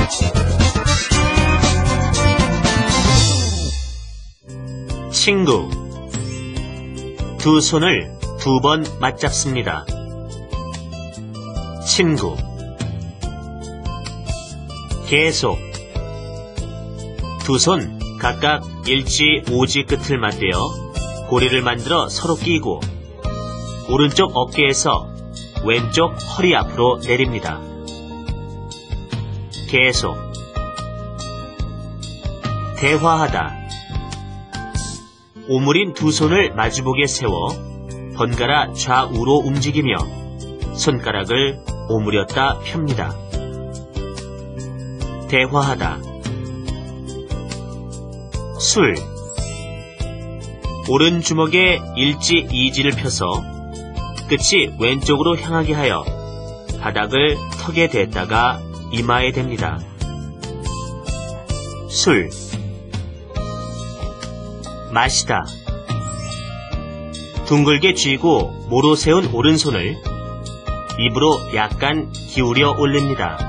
친구. 두 손을 두 번 맞잡습니다. 친구. 계속. 두 손 각각 일지, 오지 끝을 맞대어 고리를 만들어 서로 끼고 오른쪽 어깨에서 왼쪽 허리 앞으로 내립니다. 계속. 대화하다. 오므린 두 손을 마주보게 세워 번갈아 좌우로 움직이며 손가락을 오므렸다 펴니다. 대화하다. 술. 오른 주먹에 일지, 이지를 펴서 끝이 왼쪽으로 향하게 하여 바닥을 턱에 댔다가 이마에 댑니다. 술. 마시다. 둥글게 쥐고 모로 세운 오른손을 입으로 약간 기울여 올립니다.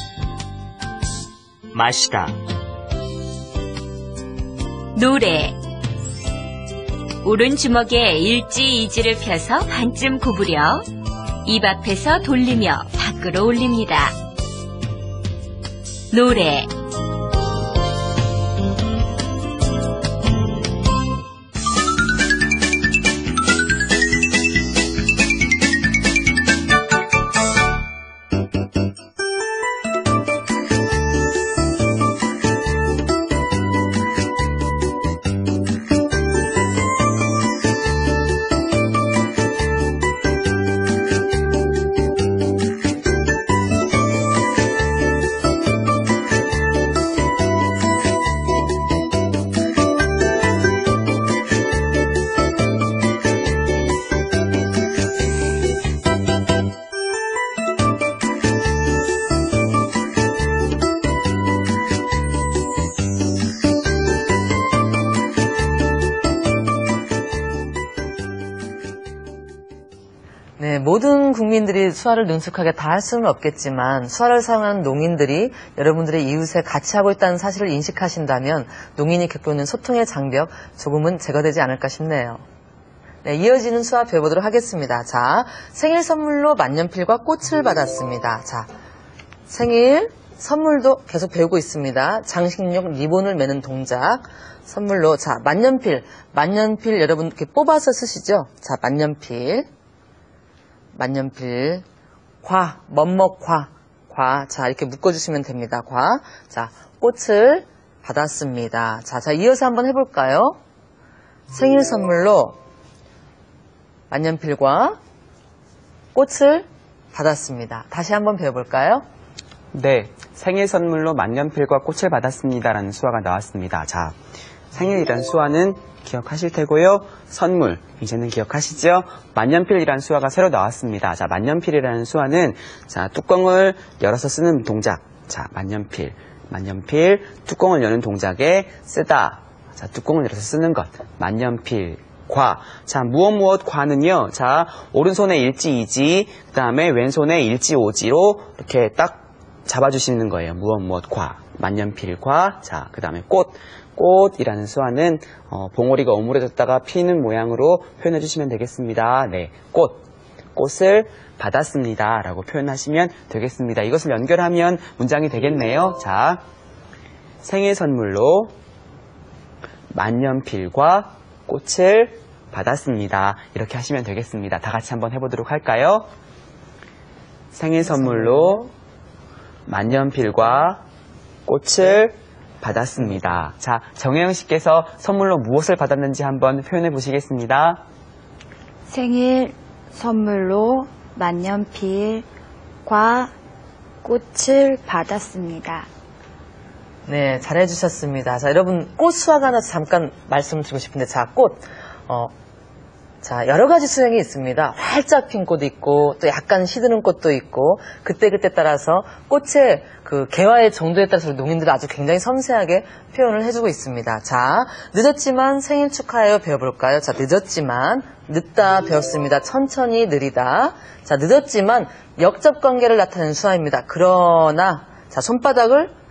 마시다. 노래. 오른 주먹에 일지, 이지를 펴서 반쯤 구부려 입 앞에서 돌리며 밖으로 올립니다. 노래. 네, 모든 국민들이 수화를 능숙하게 다 할 수는 없겠지만 수화를 사용하는 농인들이 여러분들의 이웃에 같이 하고 있다는 사실을 인식하신다면 농인이 겪고 있는 소통의 장벽 조금은 제거되지 않을까 싶네요. 네, 이어지는 수화 배워보도록 하겠습니다. 자, 생일 선물로 만년필과 꽃을 받았습니다. 자, 생일 선물도 계속 배우고 있습니다. 장식용 리본을 매는 동작 선물로 자 만년필 여러분 이렇게 뽑아서 쓰시죠. 자 만년필 과, 과. 자, 이렇게 묶어주시면 됩니다. 과. 자, 꽃을 받았습니다. 자, 이어서 한번 해볼까요? 생일 선물로 만년필과 꽃을 받았습니다. 다시 한번 배워볼까요? 네, 생일 선물로 만년필과 꽃을 받았습니다라는 수화가 나왔습니다. 자, 생일이란 수화는 기억하실 테고요. 선물, 이제는 기억하시죠? 만년필이라는 수화가 새로 나왔습니다. 자, 만년필이라는 수화는 자, 뚜껑을 열어서 쓰는 동작. 자, 만년필, 뚜껑을 여는 동작에 쓰다. 자, 뚜껑을 열어서 쓰는 것. 만년필, 과. 자, 무엇 과는요. 자, 오른손에 일지, 이지, 그 다음에 왼손에 일지, 오지로 이렇게 딱 잡아주시는 거예요. 무엇 과. 만년필과. 자, 그 다음에 꽃이라는 수화는 봉오리가 오므려졌다가 피는 모양으로 표현해 주시면 되겠습니다. 네, 꽃을 받았습니다 라고 표현하시면 되겠습니다. 이것을 연결하면 문장이 되겠네요. 자, 생일 선물로 만년필과 꽃을 받았습니다. 이렇게 하시면 되겠습니다. 다 같이 한번 해보도록 할까요? 생일 선물로 만년필과 꽃을 받았습니다. 자, 정혜영 씨께서 선물로 무엇을 받았는지 한번 표현해 보시겠습니다. 생일 선물로 만년필과 꽃을 받았습니다. 네, 잘해주셨습니다. 자, 여러분, 꽃 수화가 하나 잠깐 말씀드리고 싶은데, 자, 자, 여러 가지 수행이 있습니다. 활짝 핀 꽃도 있고, 또 약간 시드는 꽃도 있고, 그때그때 따라서 꽃의 그 개화의 정도에 따라서 농인들이 아주 굉장히 섬세하게 표현을 해주고 있습니다. 자, 늦었지만 생일 축하해요 배워볼까요? 자, 늦다 배웠습니다. 천천히 느리다. 자, 늦었지만 역접관계를 나타내는 수화입니다. 그러나, 자, 손바닥을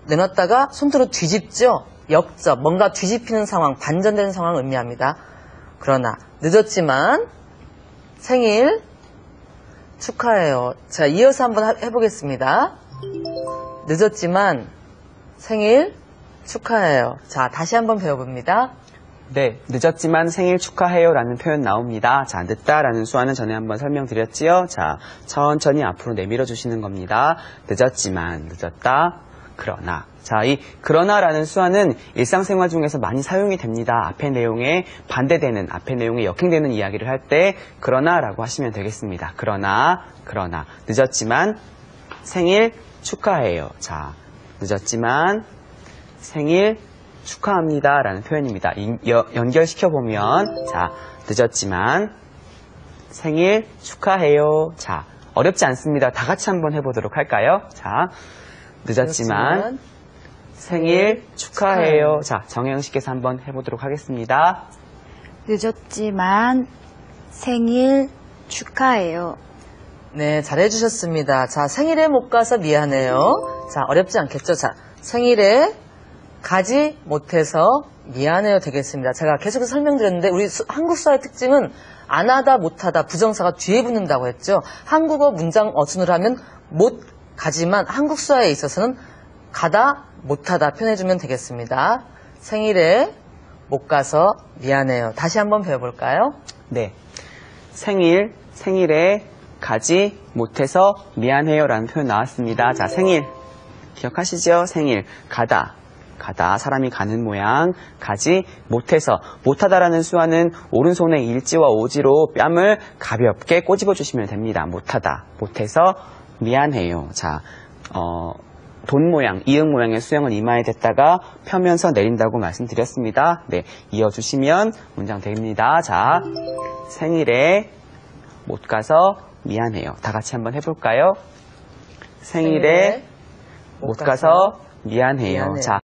내놨다가 손으로 뒤집죠. 역접, 뭔가 뒤집히는 상황, 반전되는 상황을 의미합니다. 그러나 늦었지만 생일 축하해요. 자, 이어서 한번 해보겠습니다. 늦었지만 생일 축하해요. 자, 다시 한번 배워봅니다. 네, 늦었지만 생일 축하해요 라는 표현 나옵니다. 자, 늦다라는 수화는 전에 한번 설명드렸지요. 자, 천천히 앞으로 내밀어 주시는 겁니다. 늦었지만, 늦었다, 그러나. 자, 이 그러나라는 수화는 일상생활 중에서 많이 사용이 됩니다. 앞의 내용에 반대되는, 앞의 내용에 역행되는 이야기를 할 때 그러나라고 하시면 되겠습니다. 그러나, 늦었지만 생일 축하해요. 자, 늦었지만 생일 축하합니다 라는 표현입니다. 연결시켜보면, 자, 늦었지만 생일 축하해요. 자, 어렵지 않습니다. 다 같이 한번 해보도록 할까요? 자, 늦었지만 생일 축하해요. 자, 정혜영 씨께서 한번 해보도록 하겠습니다. 늦었지만 생일 축하해요. 네, 잘해주셨습니다. 자, 생일에 못 가서 미안해요. 자, 어렵지 않겠죠? 자, 생일에 가지 못해서 미안해요 되겠습니다. 제가 계속해서 설명드렸는데 우리 한국 수화의 특징은 안 하다 못하다 부정사가 뒤에 붙는다고 했죠. 한국어 문장 어순으로 하면 못 가지만 한국 수화에 있어서는 가다 못하다 표현해주면 되겠습니다. 생일에 못 가서 미안해요. 다시 한번 배워볼까요? 네, 생일에 가지 못해서 미안해요 라는 표현 나왔습니다. 자, 생일 기억하시죠? 생일, 가다, 사람이 가는 모양, 가지 못해서, 못하다라는 수화는 오른손의 일지와 오지로 뺨을 가볍게 꼬집어 주시면 됩니다. 못하다, 못해서 미안해요. 자, 돈 모양, 이응 모양의 수형은 이마에 댔다가 펴면서 내린다고 말씀드렸습니다. 네, 이어주시면 문장 됩니다. 자, 생일에 못 가서 미안해요. 다 같이 한번 해볼까요? 생일에 못 가서 미안해요. 자.